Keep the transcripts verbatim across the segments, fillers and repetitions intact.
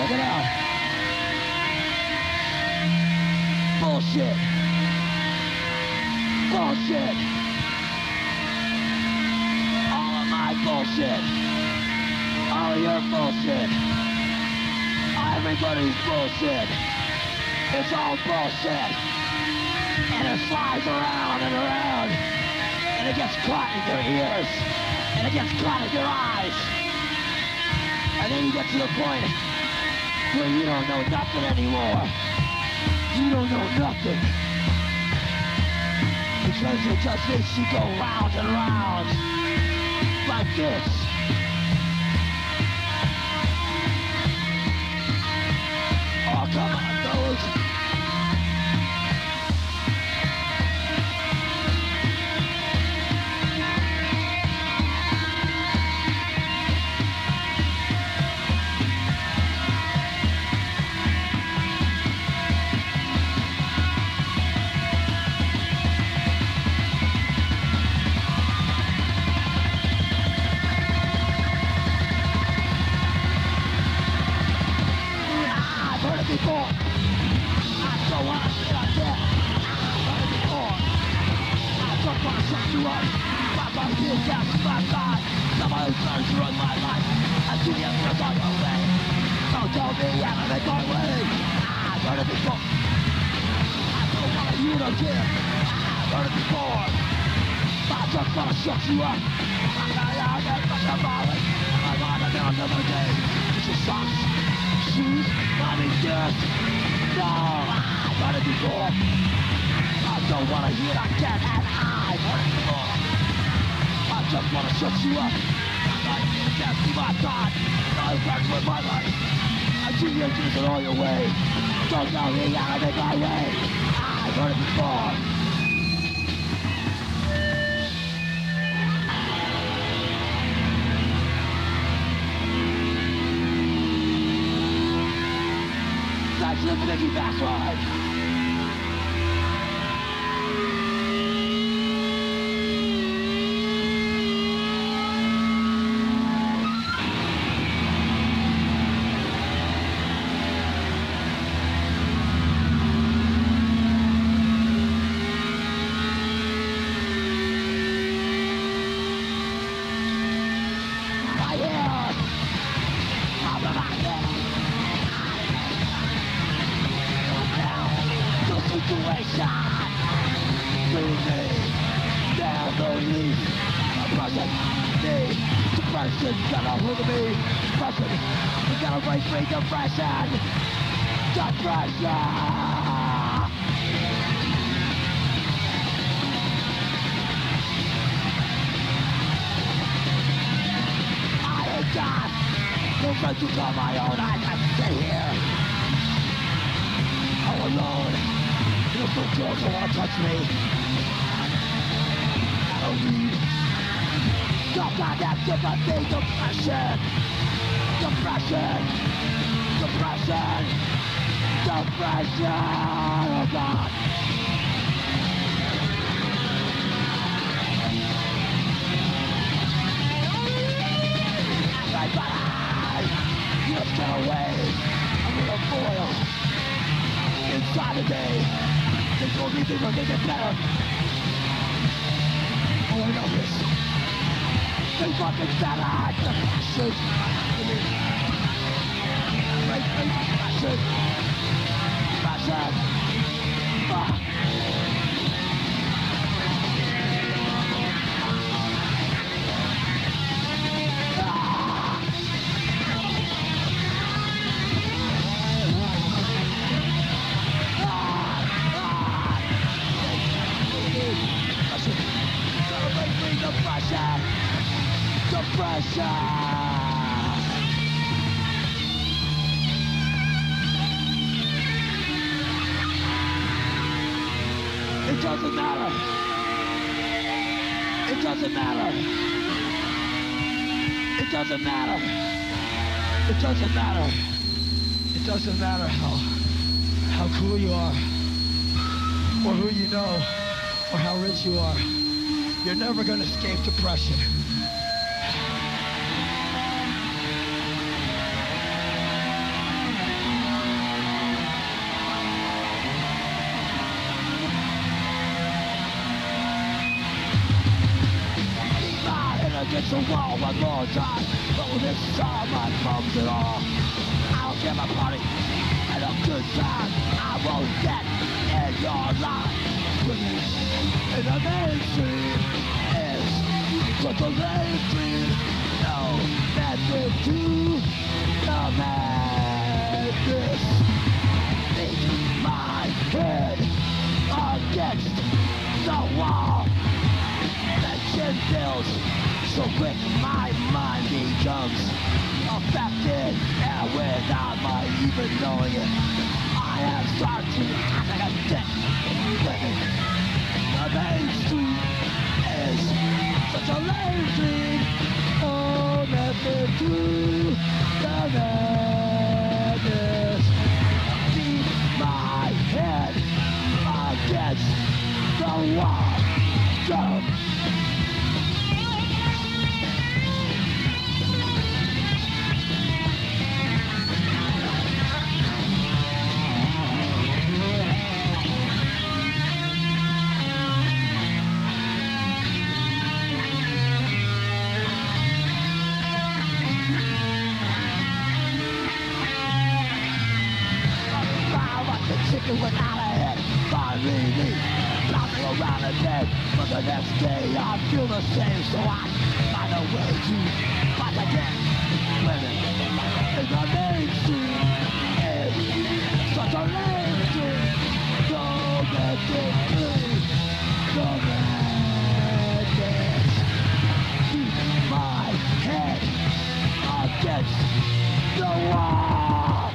Check it out. Bullshit. Bullshit. All of my bullshit. All of your bullshit. Everybody's bullshit. It's all bullshit. And it flies around and around. And it gets caught in your ears. And it gets caught in your eyes. And then you get to the point where you don't know nothing anymore. You don't know nothing. Because it just makes you go round and round. Like this. Oh, come on, fellas. Before. I don't wanna sit up there. I've heard it before. I don't wanna shut you up. My body feels down to my side. Somebody trying to run my life. I do the answers on your way. Don't tell me I'm gonna make my way. I've heard it before. I don't want you to care. I've heard it before. I just wanna shut you up. I'm gonna get back to violence. I'm gonna get another day. It's your socks. Shoes, I mean just no, I've heard it before. I don't wanna hear it again, and I've heard it before. I just wanna shut you up. I'm not even testing my thought. I've heard with my life. I see you using all your way. Don't tell me how to make my way. I've heard it before. That's the Mickey Bass Ride. Depression, gotta hold of me. Depression, you gotta break free. Depression, depression. I hate God. No friends to call my own. I can stay here all alone. There's no girls who wanna touch me. I don't need some kind of sympathy. Depression, depression, depression, depression. Oh God. Everybody, just get away. I'm gonna boil inside of me. They told me things are gonna get better. Oh, I know this. They fucking said I had depression. Break free depression. Depression. Ah. Depression! Depression! It doesn't matter. It doesn't matter. It doesn't matter. It doesn't matter. It doesn't matter how how cool you are, or who you know, or how rich you are. You're never gonna escape depression. against the wall one more time, but with this time I comes it all. I'll get my party and a good time I won't get in your life. In the mainstream is such a lame dream. No method to the madness. Beat my head against the wall. Tension builds so quick my mind becomes affected, and without my even knowing it, I have started to act like a dick. The mainstream is such a lame dream. No method to the madness. Beat my head against the wall. Jump. Without a head, finally me bouncing around in bed. But the next day I feel the same, so I find a way to fight again. Women in the mainstream is such a lame dream. So let it be the madness. Keep my head against the wall.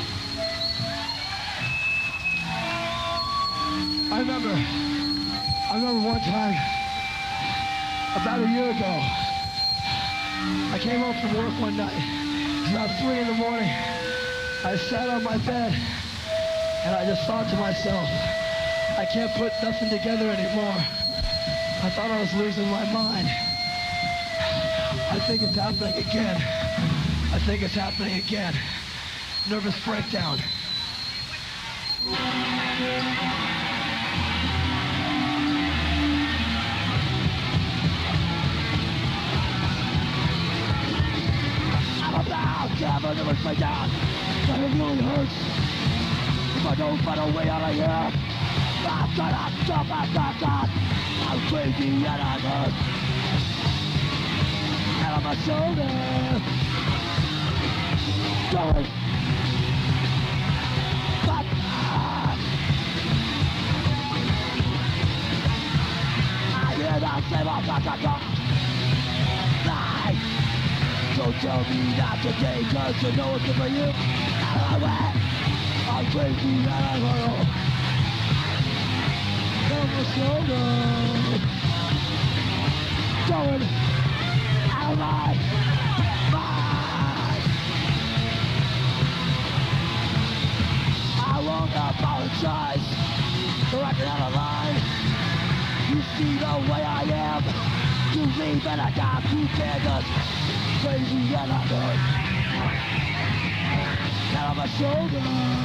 I remember, I remember one time, about a year ago, I came home from work one night. It was about three in the morning. I sat on my bed, and I just thought to myself, I can't put nothing together anymore. I thought I was losing my mind. I think it's happening again. I think it's happening again. Nervous breakdown. Never, never stay down, but it really hurts if I don't find a way out of here. I'm gonna jump at the top. I'm crazy and I'm hurt. And on my shoulder, going. But I hear that same old talk, talk, talk. Lie. Don't tell me not today, cause you know it's good for you. Out of my way, I'm crazy and I'm hollow. On my shoulder, going out of my mind. I won't apologize for acting out of line. You see the way I am, you leave and I got two candles. Crazy and I'm hurt. Down on my shoulder,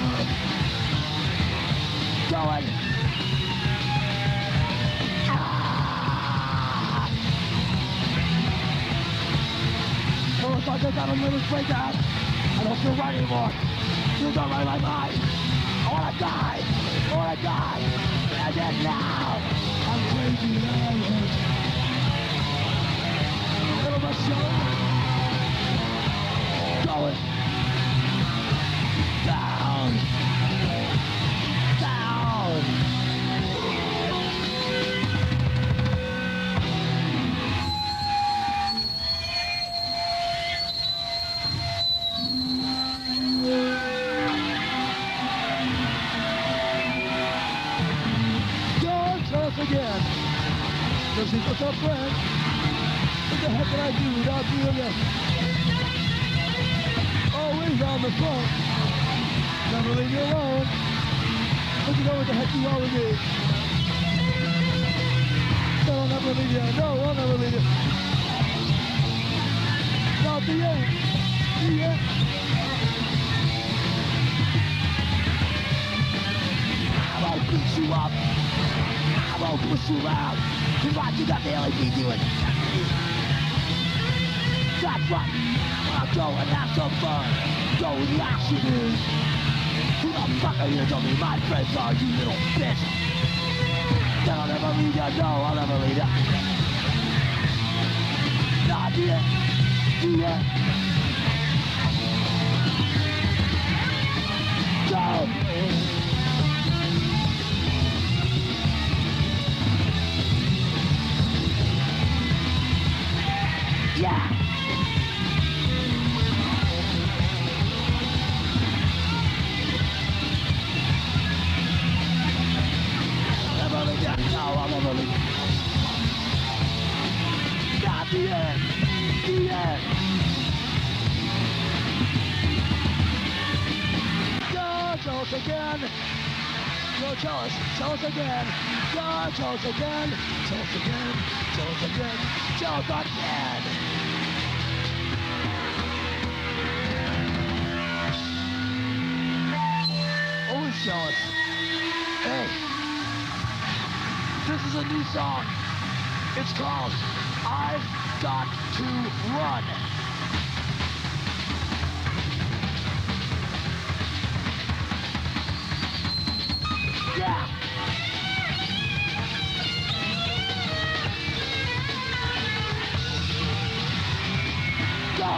going. Ah. Well, if I just have a nervous breakdown, I don't feel right anymore. You don't right in my mind. I wanna die. I wanna die. And then now, I'm crazy and I'm hurt. Down on my shoulder. Going down, down. Don't tell us again. This is what's up, friend. What the heck did I do without doing this? Always on the phone, never leave you alone. But you know what the heck you are with me. No, I'll never leave you. No, I'll never leave you. Not the end. The end. I won't beat you up. I won't push you around. Cause what you got the L A P doing? That's right, when I go and have some fun, go where the action is. Who the fuck are you to me? My friends are you little bitch. Then I'll never leave ya, no, I'll never leave ya. Nah, do ya? Do ya? Go! Yeah! No, I'll never leave. Not the end. The end. Go, tell us again. Go, tell us. Tell us again. Go, tell us again. Tell us again. Tell us again. Tell us again. Always tell us. Hey. This is a new song. It's called I've Got to Run. Yeah. Go.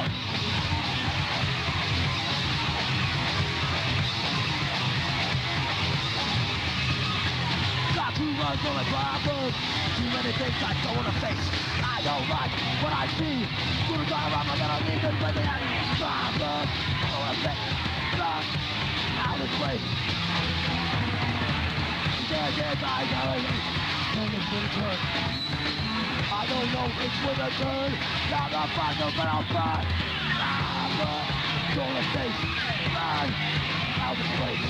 Got to run for my problems. Too many things I don't want to face. I don't like what I see. Gonna drive around, I'm gonna leave this place. I need problems. I don't want to face. Run out of this place. Yeah, yeah, I know it. Turn this for the turn. I don't know which way to turn. Now the final, but I'll burn. Problems. Don't want to face. Run out of this place.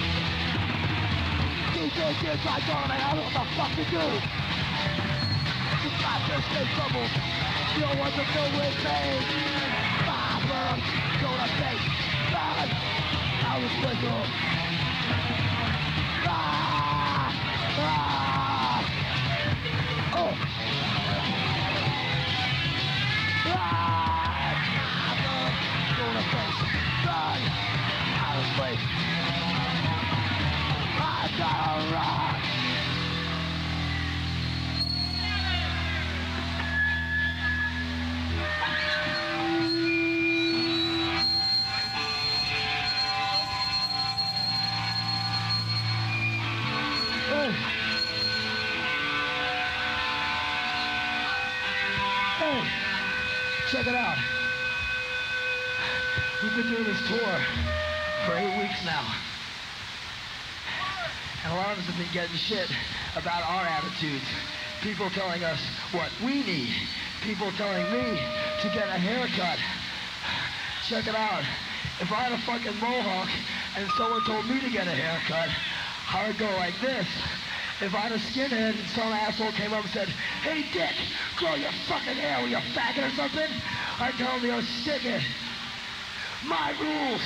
These days, I don't know what the fuck to do. You got to stay trouble. You don't want to deal with me. Problem, don't have faith. Run out of this place. Ah! Ah! Oh! Ah! Problem, don't have faith. Run out of this place. I gotta run. Hey. Hey, check it out. We've been doing this tour for eight weeks now. And a lot of us have been getting shit about our attitudes. People telling us what we need. People telling me to get a haircut. Check it out. If I had a fucking mohawk and someone told me to get a haircut, I would go like this. If I had a skinhead and some asshole came up and said, hey dick, grow your fucking hair with your faggot or something, I'd tell him to go stick it. My rules.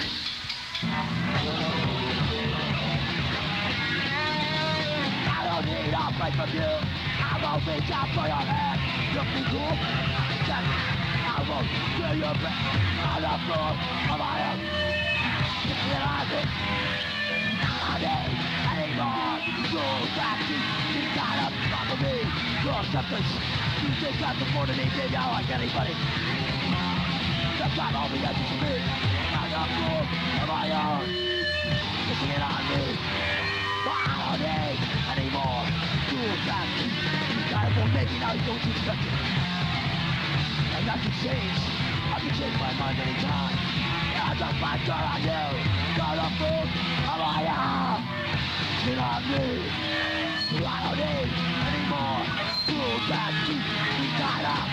I don't need a break from you. I won't reach out for your hand. Look me cool. I won't do your best. On the floor of my own. You're not it. I need anymore. Rules that you keep kind of fuck with me. Your acceptance. You think that's important to me. Did you like anybody? That's not all the answers to me. On the floor of my own. Kissing it on me. I don't need anymore. Rules that you kind of maybe now you don't expect it. And that can change. I can change my mind anytime. I just might turn on you. Got a fool of my own. Sit on me. I don't need anymore. Rules that keep me tied up.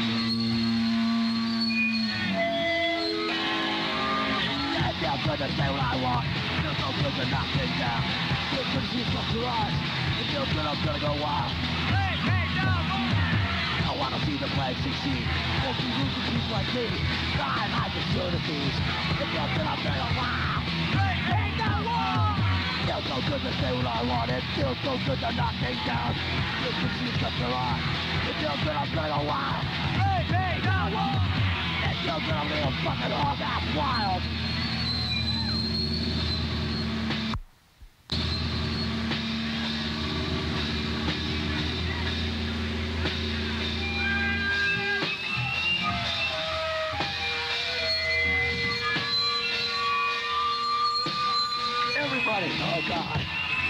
It feels good to say what I want. It feels so good to knock things down. It feels good to see across your eyes. It feels good I'm gonna go wild. Hey, hey, no, I wanna see the flag succeed. Won't be losing people like me. I'm high absurdities. It feels good I'm gonna go wild. Hey, hey, no, it feels so good to say what I want. It feels so good to knock things down. It feels good to see across your eyes. It feels good I'm gonna go wild. Hey, hey, no, You're gonna be a fucking hog ass wild. Everybody, oh God.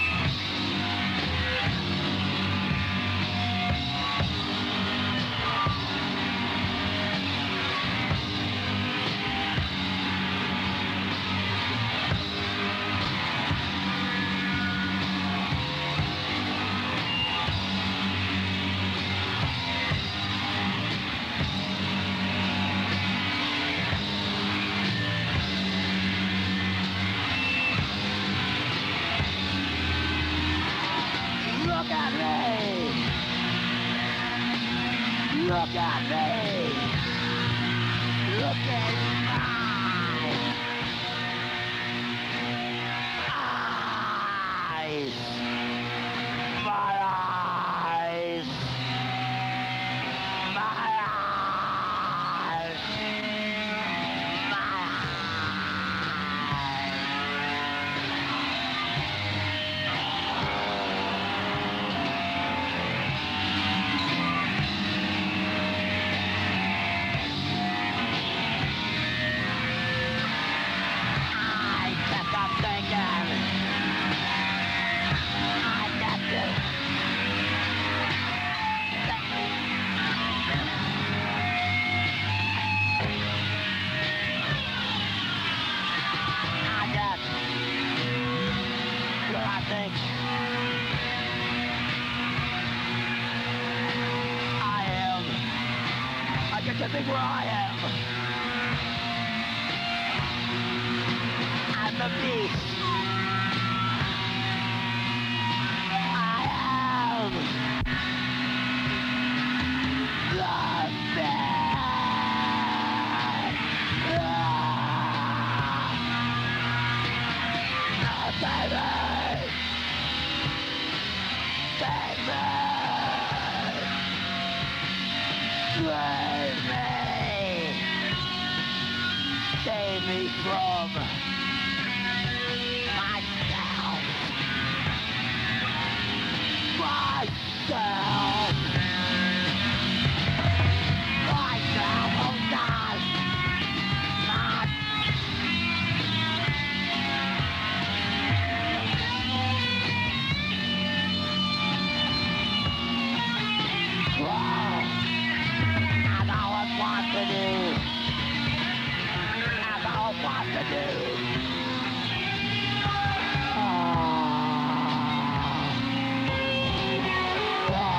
Look at me! Look at me! Look at my eyes! My eyes! My eyes! My I think where I am. I'm the beast. I am the man. Ah, baby. Baby. Save me! Save me from myself! Myself! Myself, oh God! Not... Whoa! I know what to do. I know what to do. Oh. Oh.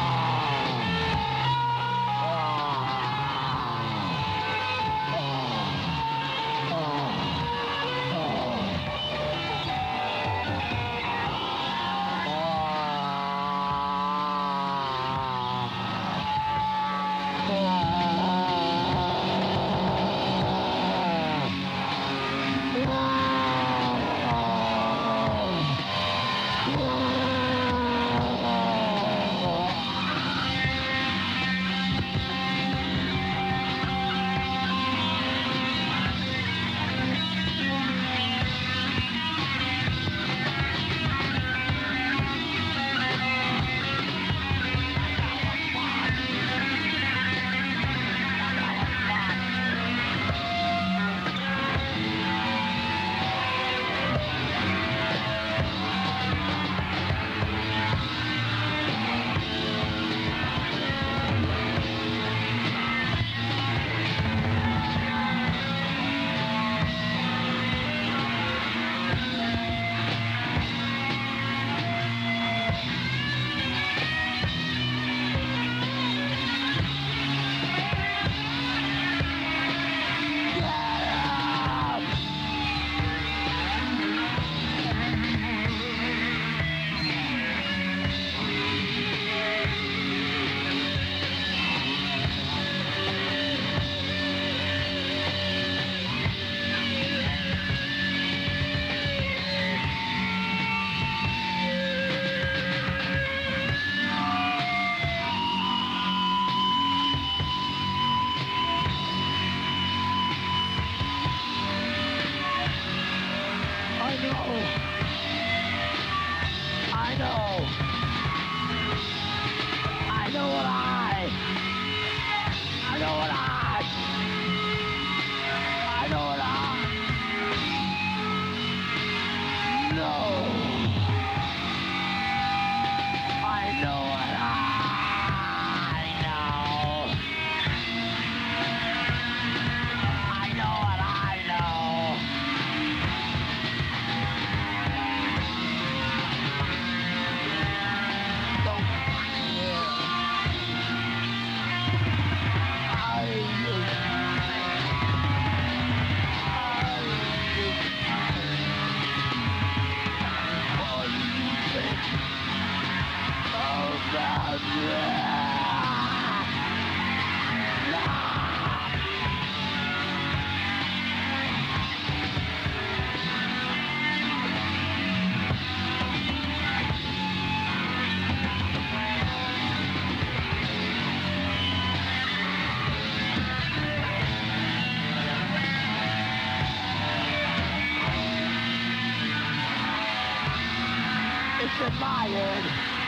It's in my head.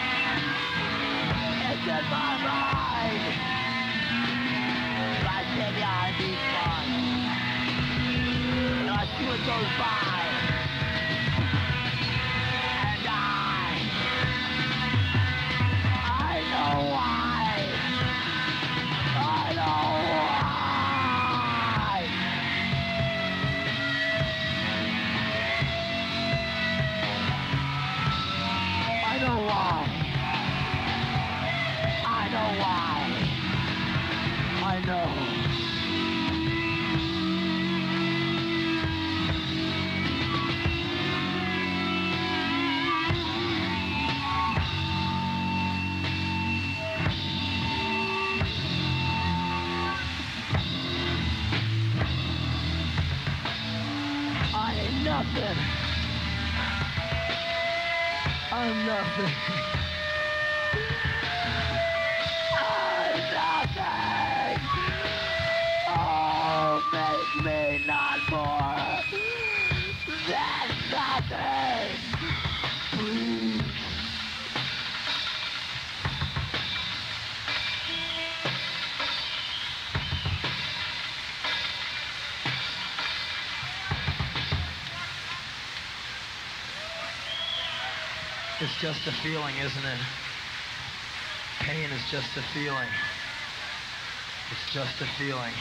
It's in my mind. I stay behind these bars. And I see what goes by. And I... I know why. I know why. I know why. I know why. I know. I ain't nothing. I'm nothing. I'm nothing. Oh, make me not more than nothing. Please. It's just a feeling, isn't it? Pain is just a feeling. It's just a feeling.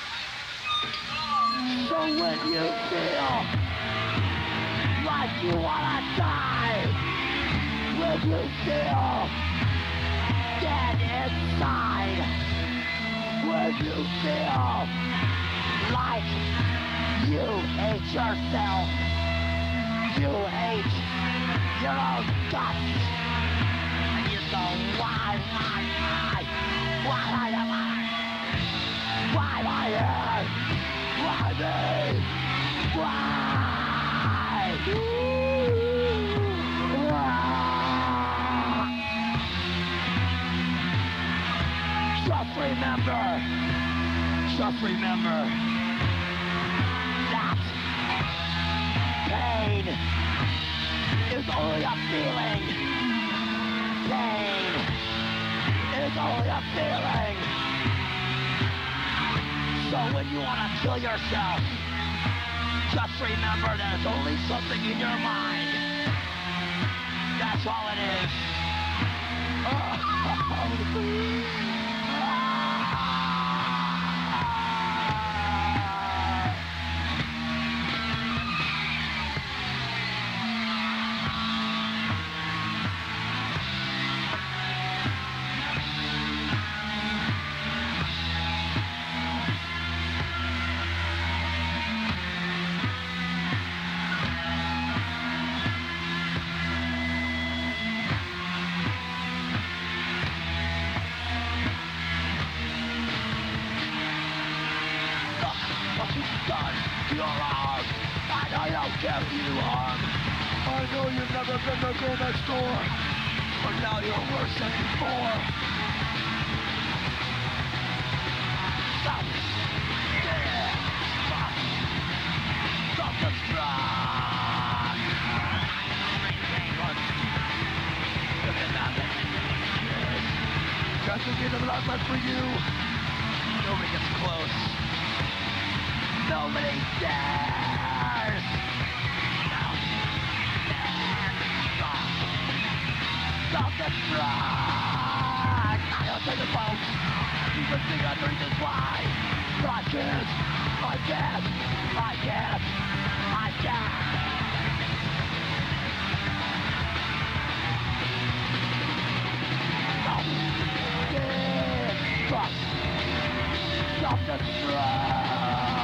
So when you feel like you wanna die, when you feel dead inside, when you feel like you hate yourself, you hate your own guts, and you go, why, why, why, why am I, why am I here, why me, why, why? Just remember, just remember that pain is only a feeling. Pain is only a feeling. So when you want to kill yourself, just remember that it's only something in your mind. That's all it is. Your arm. I know you'll give you harm. I know you've never been the girl next door, but now you're worse than before. Stop. Yeah. Stop. Stop the strike. Look at nothing. Just to get the blood left for you. Nobody gets close. Nobody dares! No. Stop. Stop the strike! I don't take the boat. You can see underneath this line. But I can't. I can't. I can't. I can't. Stop. Yeah. Stop. Stop the strike!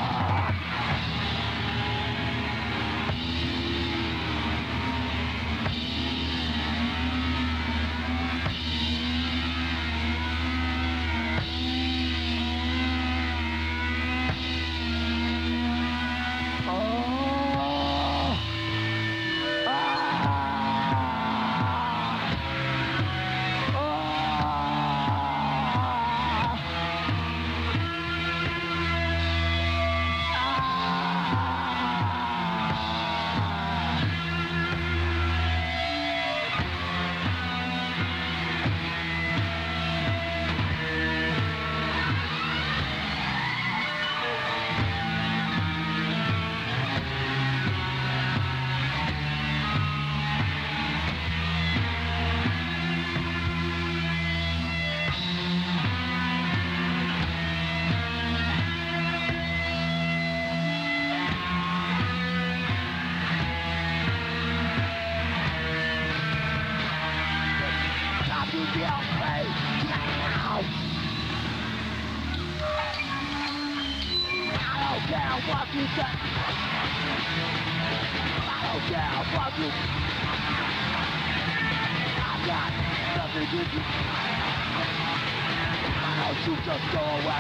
fuck you say. I don't care what you. I got nothing to do. Why don't you just go away?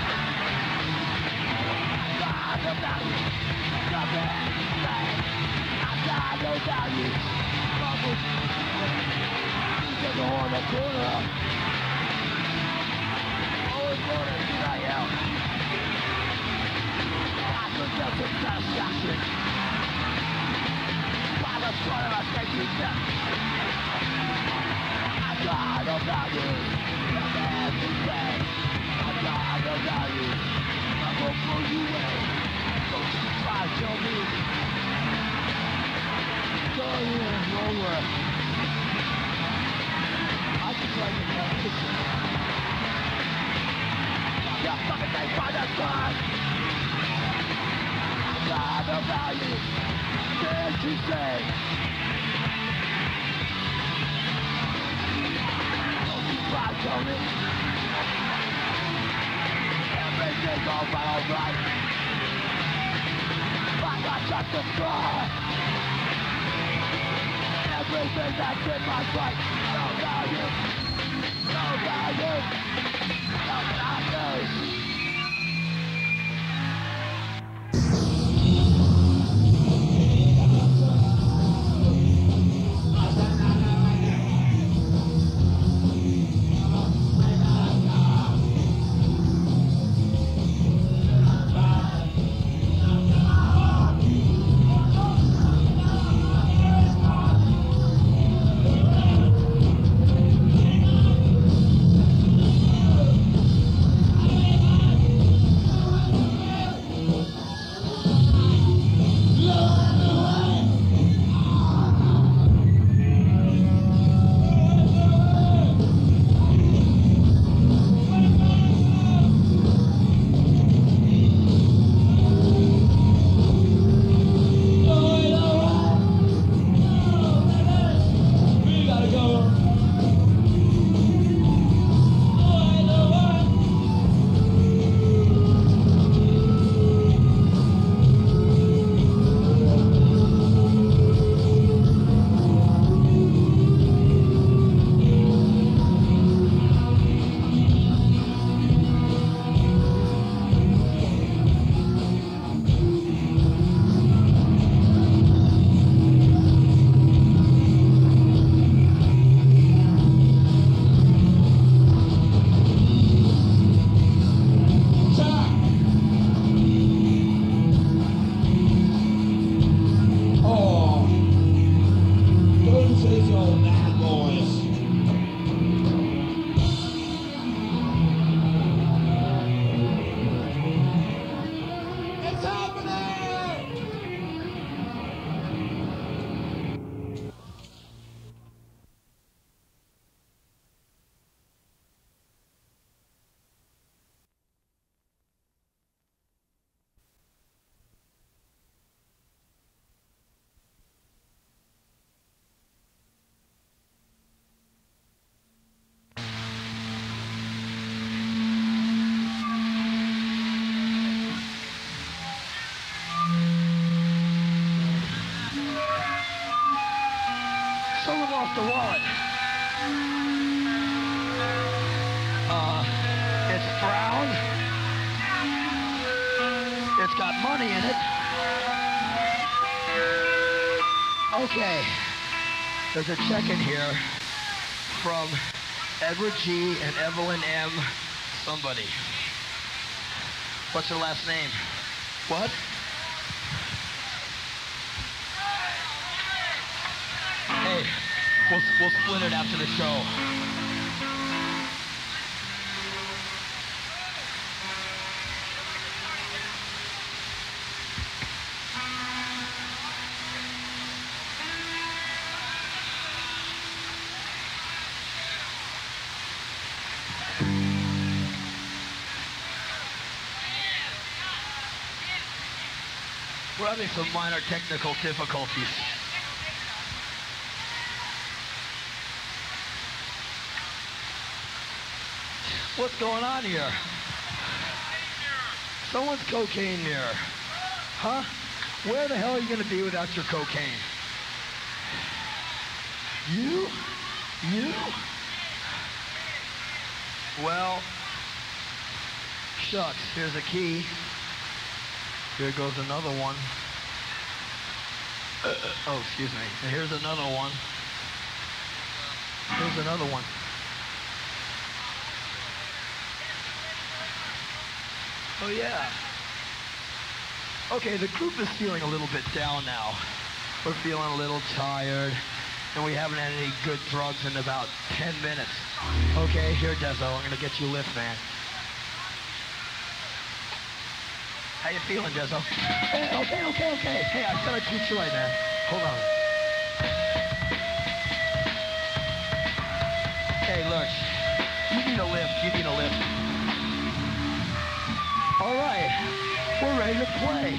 I'm tired of value. Nothing to say. I'm tired of value. Bubbles. You take a horn the corner. Always wanted to I am. I could just a satisfaction. By the front of a safety step. I'm tired of value. Nothing to say. I'm tired of value. I won't throw you away. Don't you try to kill me. Go in over. I can try to get that picture. You fucking thing by the sun. I'm tired of value. Can't you say? Don't you try to kill me. Everything's alright, alright. I got just a scar. Everything that's in my sight. No value. No value. No value. The wallet. Uh, it's brown. It's got money in it. Okay. There's a check in here from Edward G. and Evelyn M. somebody. What's her last name? What? Hey. We'll, we'll split it after the show. We're having some minor technical difficulties. What's going on here? Someone's cocaine mirror. Huh? Where the hell are you going to be without your cocaine? You? You? Well, shucks, here's a key. Here goes another one. Uh, oh, excuse me. And here's another one. Here's another one. Oh, yeah. Okay, the group is feeling a little bit down now. We're feeling a little tired, and we haven't had any good drugs in about ten minutes. Okay, here, Dezo, I'm gonna get you a lift, man. How you feeling, Dezo? Hey, okay, okay, okay. Hey, I said I'd treat you right, man. Hold on. Hey, Lurch, you need a lift, you need a lift. All right, we're ready to play.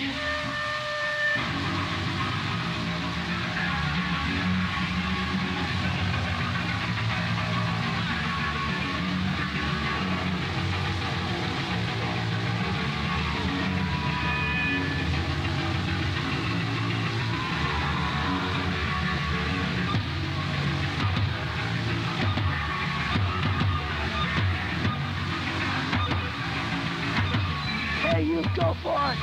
Hey, you go for it!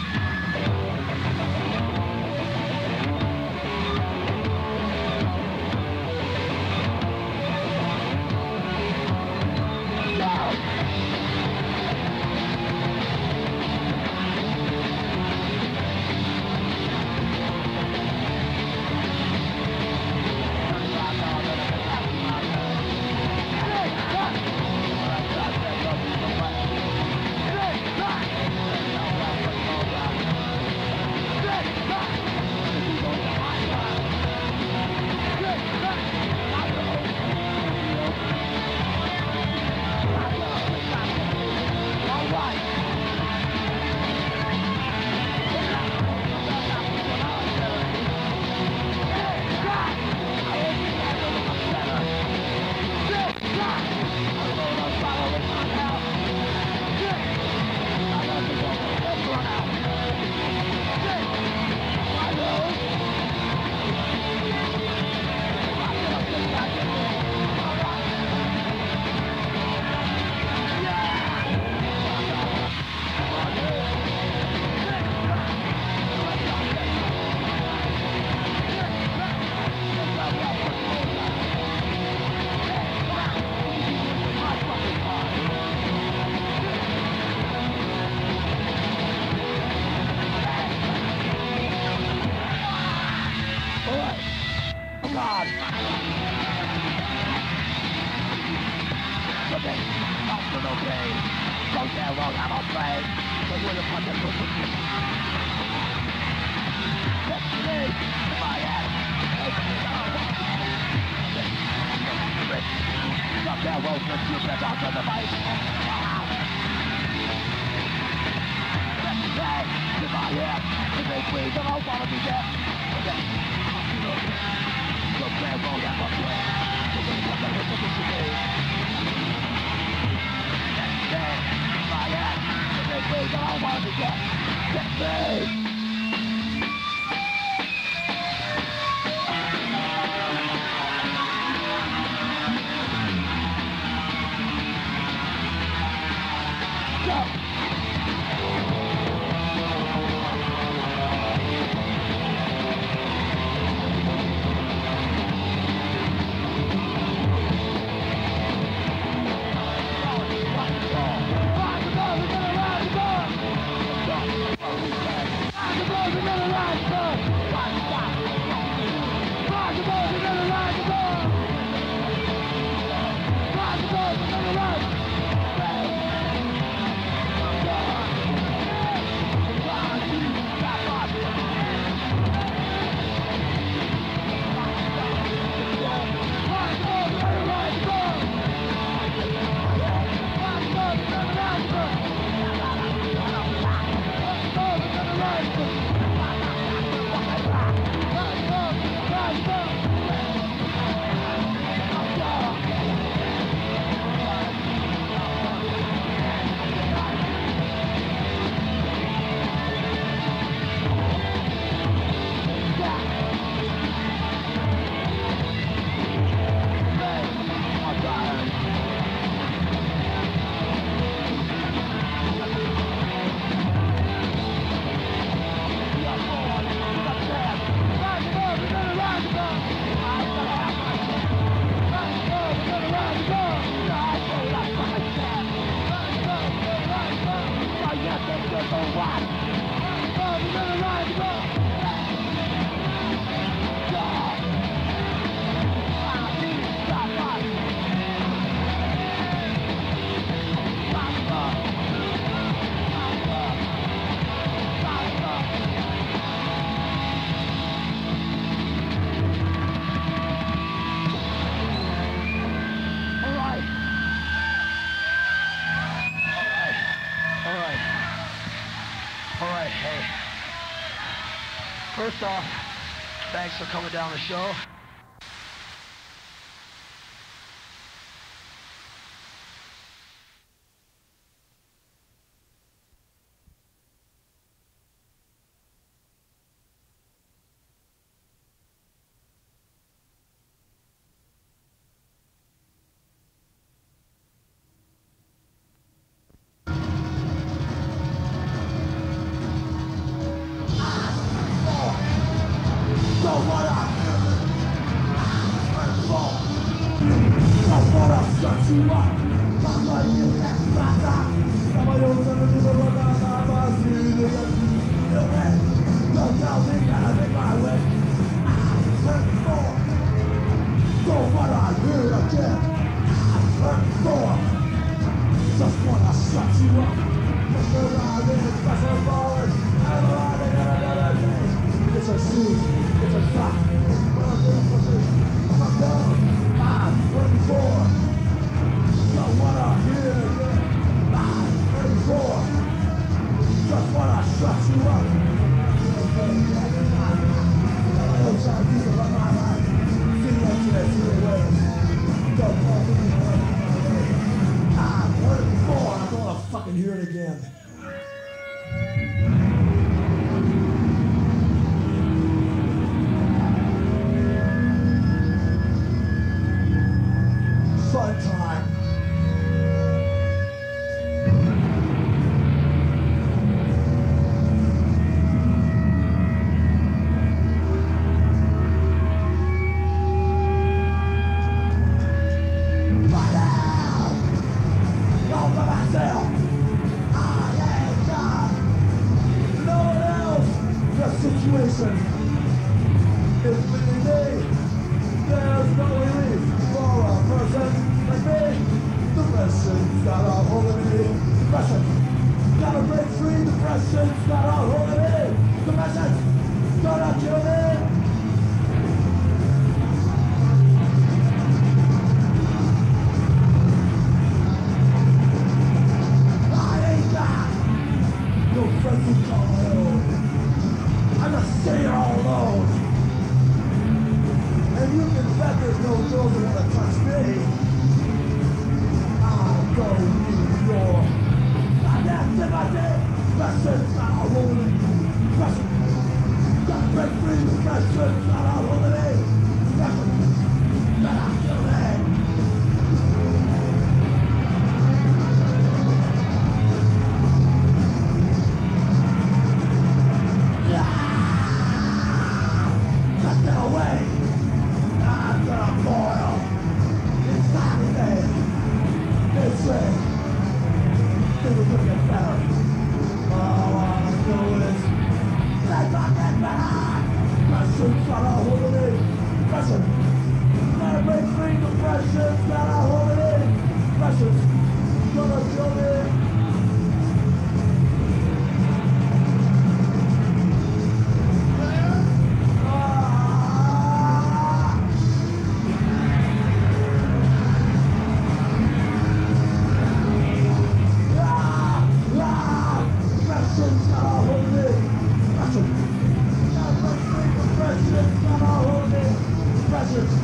First off, thanks for coming down the show.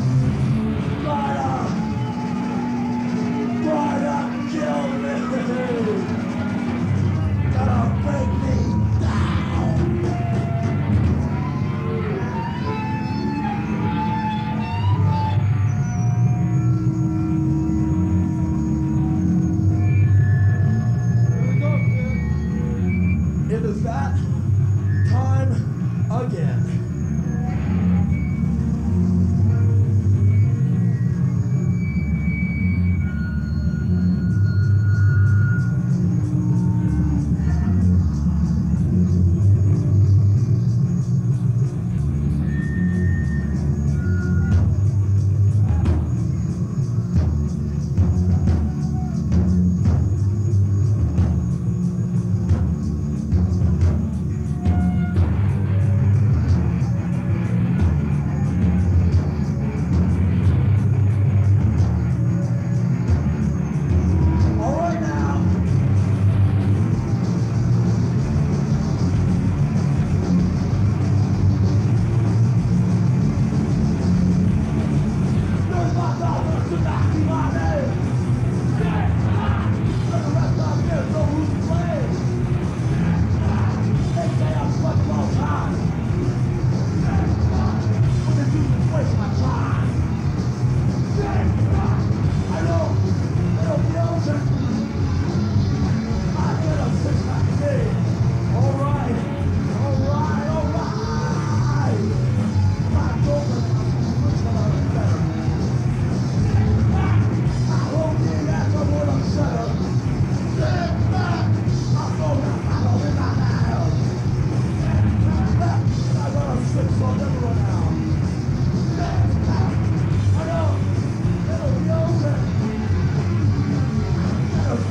Kill me.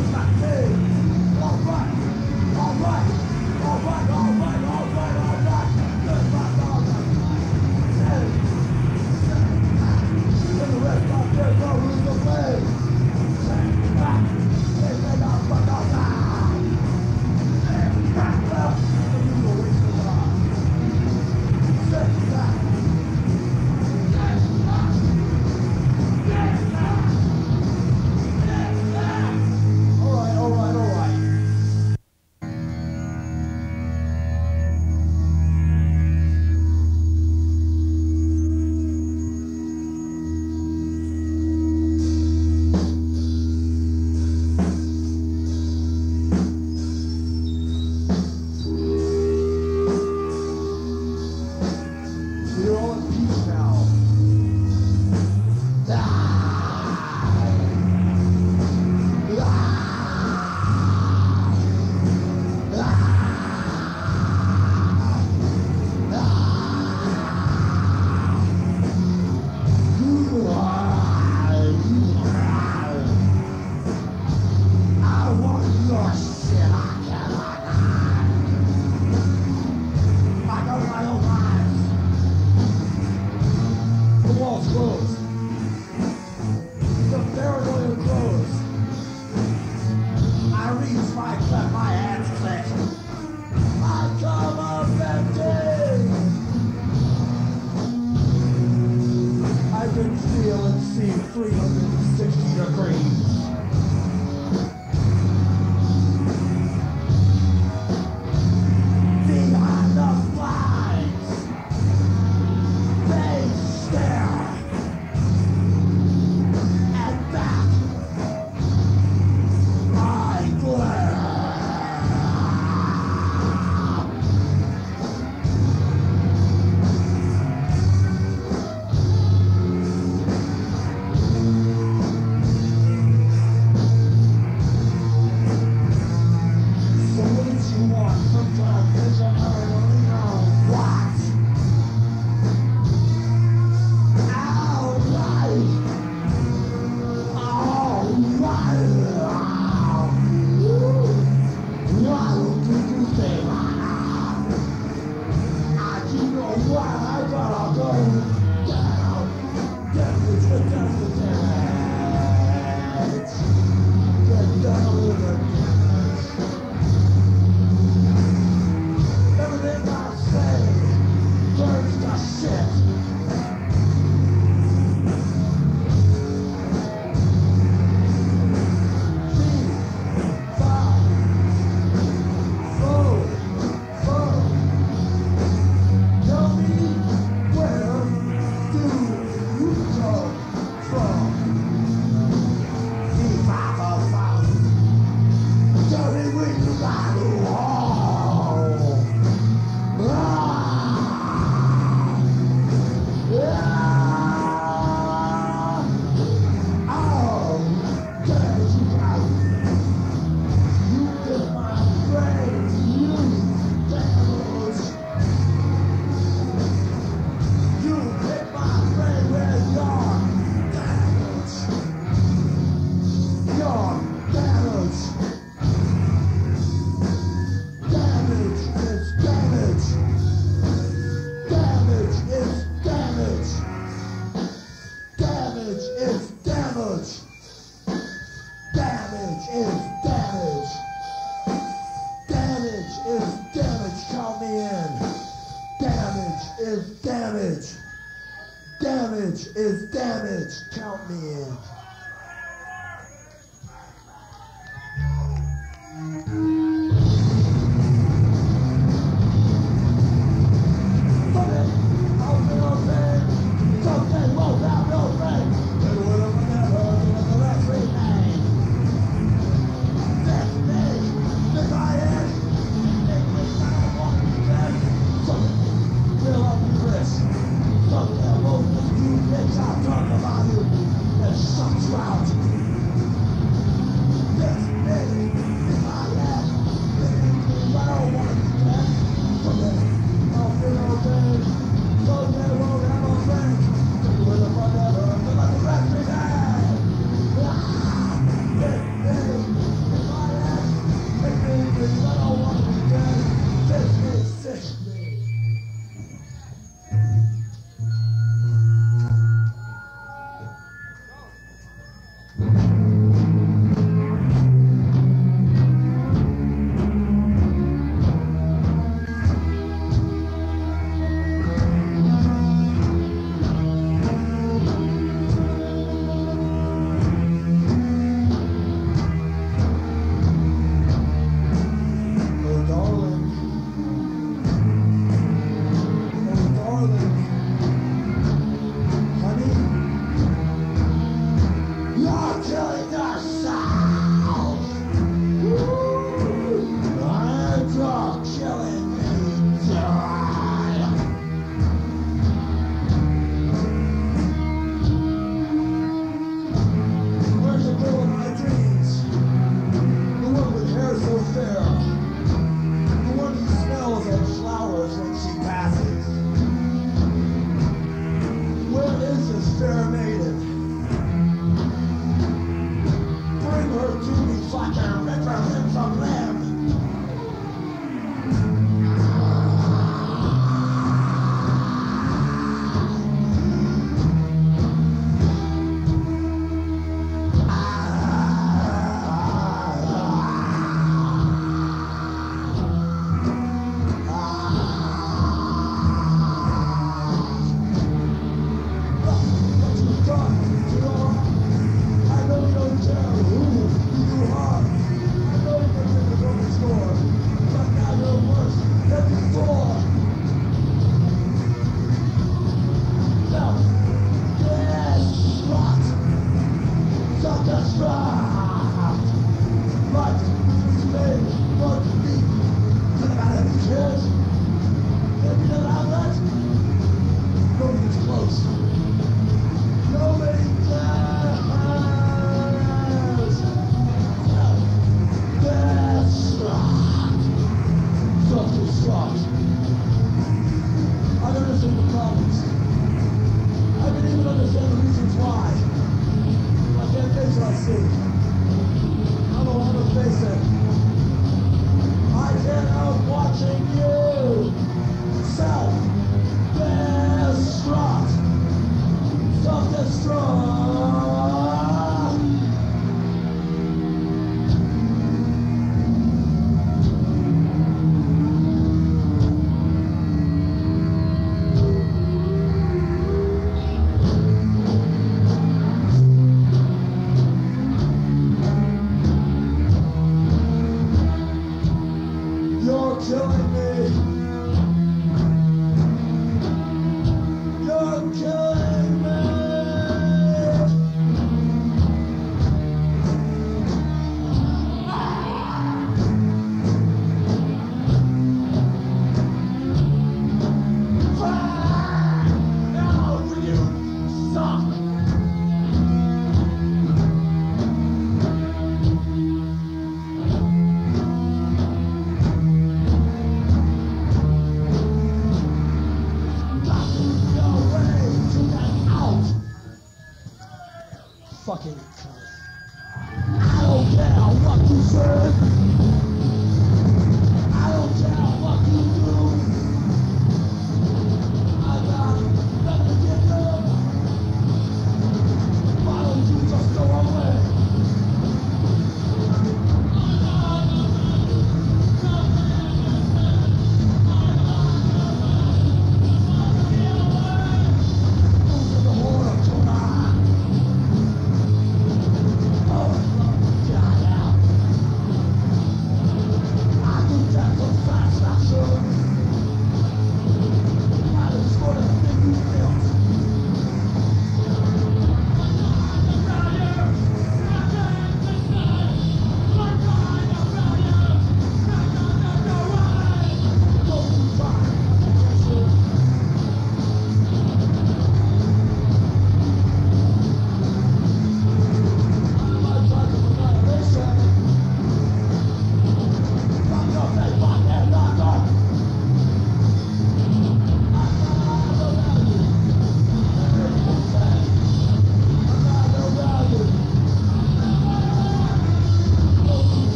Talk about you and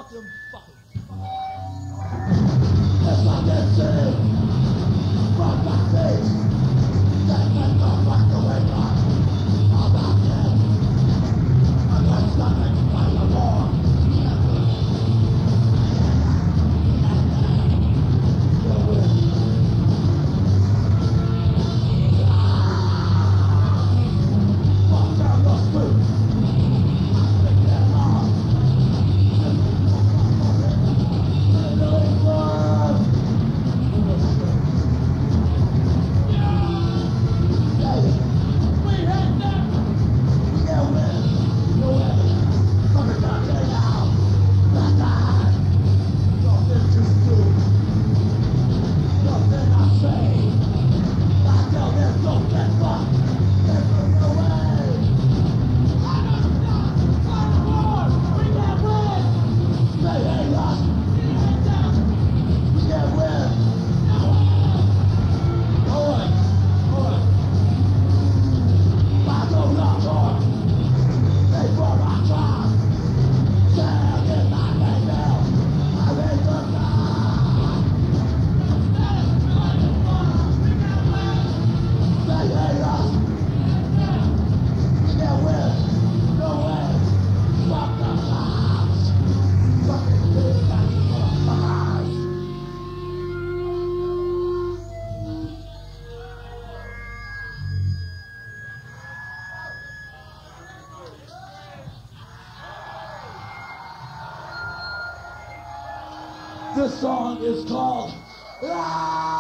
Fuck them fucking. If I can see from my face, then they don't like the way I'm about dead. I got something by the war. This song is called Ah!